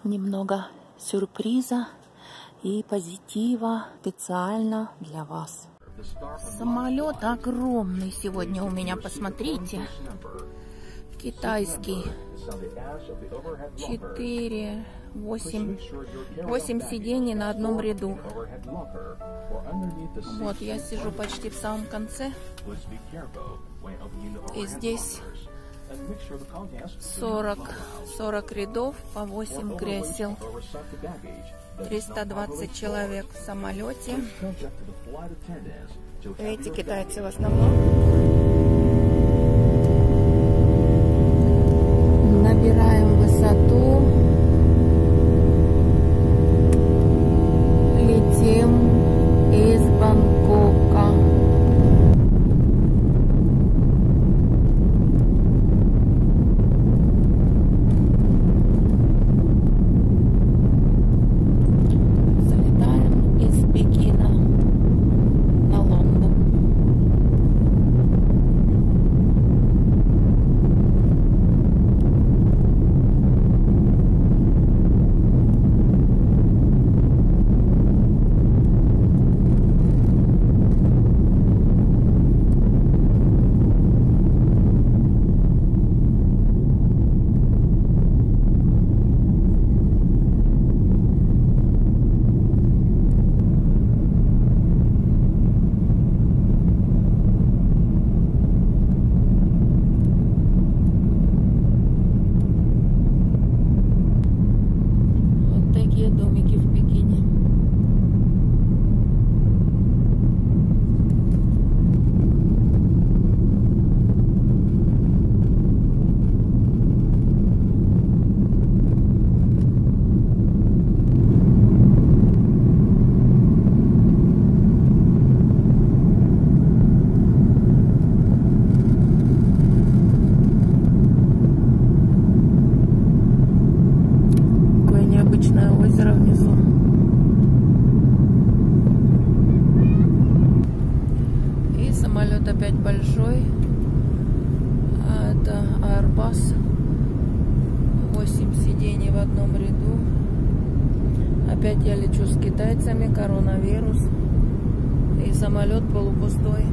немного сюрприза и позитива специально для вас. Самолет огромный сегодня у меня, посмотрите. Китайский. 8 сидений на одном ряду. Вот, я сижу почти в самом конце. И здесь 40 рядов по 8 кресел. 320 человек в самолете. Эти китайцы в основном. Набираем высоту. Летим из Бангкока. Озеро внизу. И самолет опять большой. Это Airbus. 8 сидений в одном ряду. Опять я лечу с китайцами. Коронавирус. И самолет полупустой.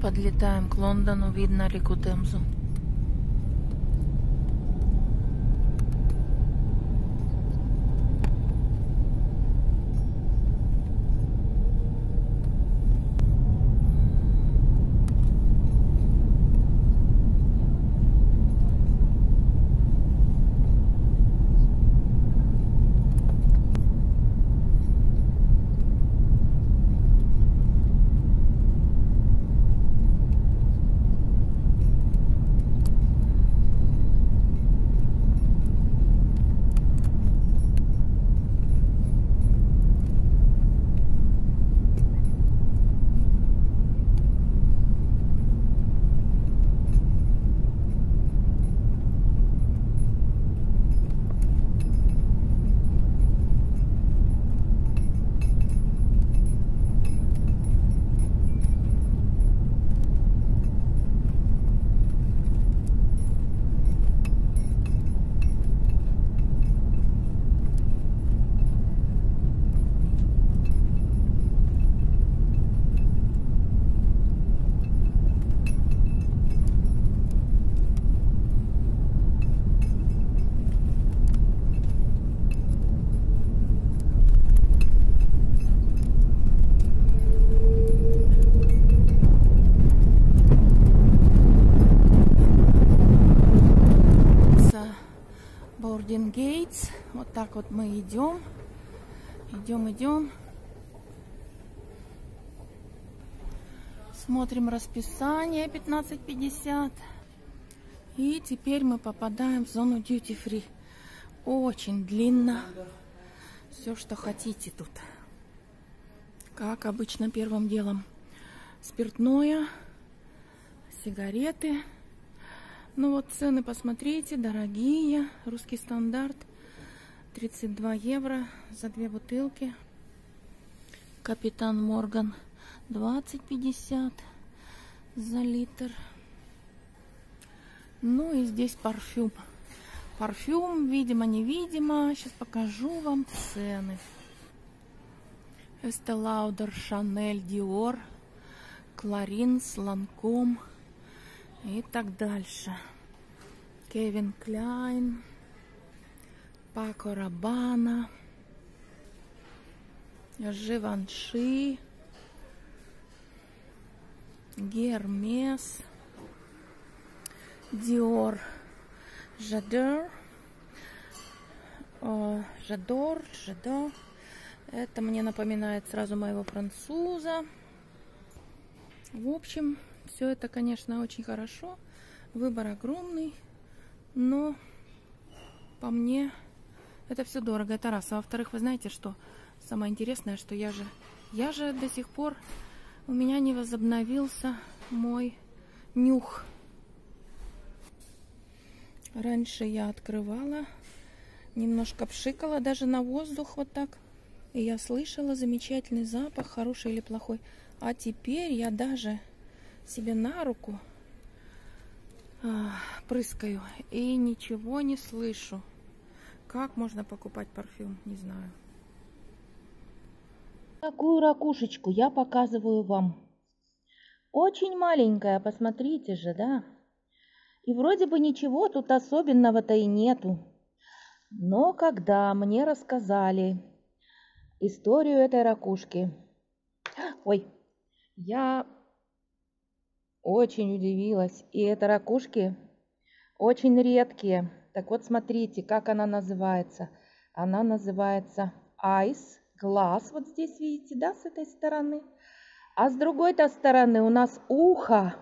Подлетаем к Лондону, видно реку Темзу. Boarding Gates. Вот так вот мы идем. Идем. Смотрим расписание 15:50. И теперь мы попадаем в зону Duty Free. Очень длинно. Все, что хотите тут. Как обычно, первым делом спиртное, сигареты. Ну вот цены посмотрите, дорогие. Русский стандарт 32 евро за 2 бутылки. Капитан Морган 20,50 за литр. Ну и здесь парфюм. Парфюм, видимо-невидимо. Сейчас покажу вам цены. Estee Lauder, Chanel, Dior, Clarins, Lancome и так дальше. Кевин Кляйн, Пако Рабана, Живанши, Гермес, Диор, Жадор. Это мне напоминает сразу моего француза. В общем, все это, конечно, очень хорошо. Выбор огромный. Но по мне это все дорого. Это раз. А во-вторых, вы знаете, что самое интересное, что я же до сих пор, у меня не возобновился мой нюх. Раньше я открывала, немножко пшикала даже на воздух вот так. И я слышала замечательный запах, хороший или плохой. А теперь я даже себе на руку прыскаю и ничего не слышу. Как можно покупать парфюм, не знаю. Такую ракушечку я показываю вам. Очень маленькая, посмотрите же, да? И вроде бы ничего тут особенного-то и нету. Но когда мне рассказали историю этой ракушки, ой, я очень удивилась. И это ракушки очень редкие. Так вот, смотрите, как она называется. Она называется Ice Glass. Вот здесь видите, да, с этой стороны. А с другой-то стороны у нас ухо.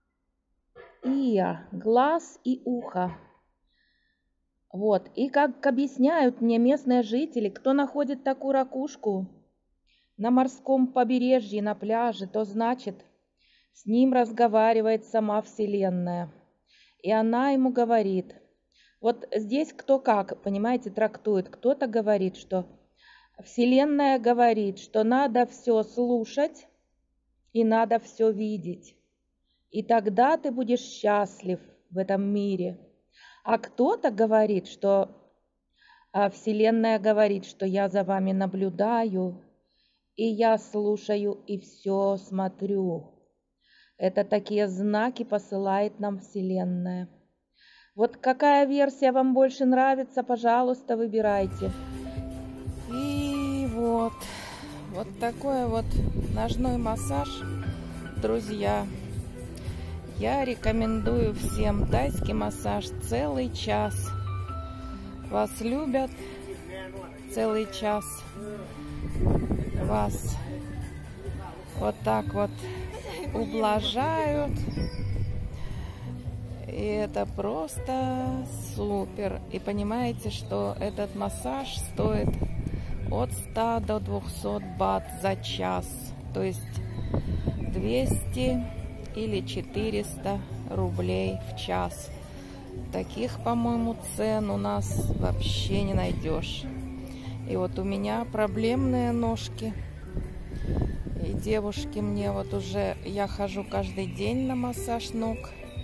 Ear, глаз и ухо. Вот. И как объясняют мне местные жители, кто находит такую ракушку на морском побережье, на пляже, то значит, с ним разговаривает сама Вселенная. И она ему говорит, вот здесь кто как, понимаете, трактует. Кто-то говорит, что Вселенная говорит, что надо все слушать и надо все видеть. И тогда ты будешь счастлив в этом мире. А кто-то говорит, что Вселенная говорит, что я за вами наблюдаю, и я слушаю и все смотрю. Это такие знаки посылает нам Вселенная. Вот какая версия вам больше нравится, пожалуйста, выбирайте. И вот такой вот ножной массаж, друзья. Я рекомендую всем тайский массаж целый час. Вас любят целый час. Вас вот так вот ублажают. И это просто супер. И понимаете, что этот массаж стоит от 100 до 200 бат за час. То есть 200 или 400 рублей в час. Таких, по-моему, цен у нас вообще не найдешь. И вот у меня проблемные ножки. И девушки мне вот уже... Я хожу каждый день на массаж ног.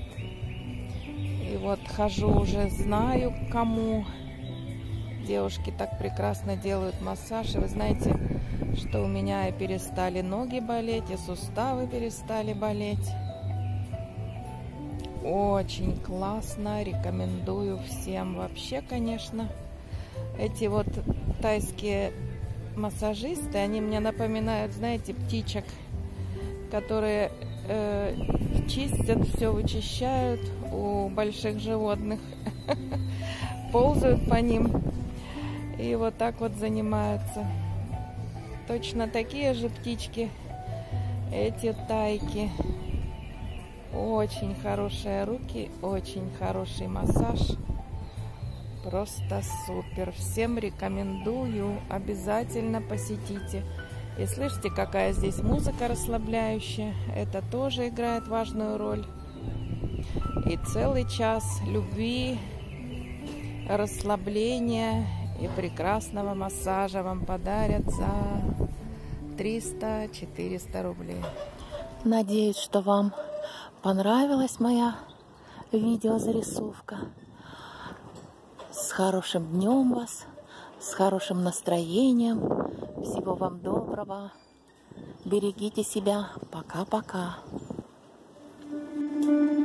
И вот хожу уже, знаю к кому. Девушки так прекрасно делают массаж. И вы знаете, что у меня и перестали ноги болеть, и суставы перестали болеть. Очень классно, рекомендую всем. Вообще, конечно, эти вот тайские массажисты, они мне напоминают, знаете, птичек, которые чистят все, вычищают у больших животных, ползают по ним и вот так вот занимаются. Точно такие же птички эти тайки. Очень хорошие руки, очень хороший массаж. Просто супер. Всем рекомендую. Обязательно посетите. И слышите, какая здесь музыка расслабляющая. Это тоже играет важную роль. И целый час любви, расслабления и прекрасного массажа вам подарят за 300-400 рублей. Надеюсь, что вам понравилась моя видеозарисовка. С хорошим днем вас, с хорошим настроением. Всего вам доброго. Берегите себя. Пока-пока.